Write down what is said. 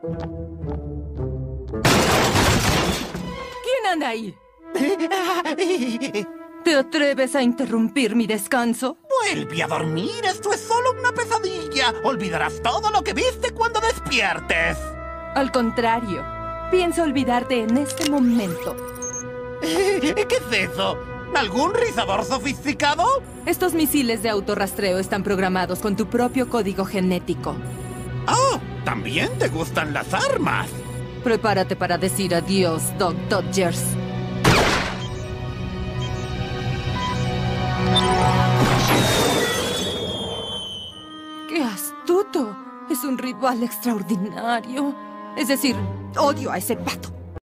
¿Quién anda ahí? ¿Te atreves a interrumpir mi descanso? Vuelve a dormir, esto es solo una pesadilla. Olvidarás todo lo que viste cuando despiertes. Al contrario, pienso olvidarte en este momento. ¿Qué es eso? ¿Algún rizador sofisticado? Estos misiles de autorrastreo están programados con tu propio código genético. ¡Oh! ¿También te gustan las armas? Prepárate para decir adiós, Doc Dodgers. ¡Qué astuto! Es un rival extraordinario. Es decir, odio a ese pato.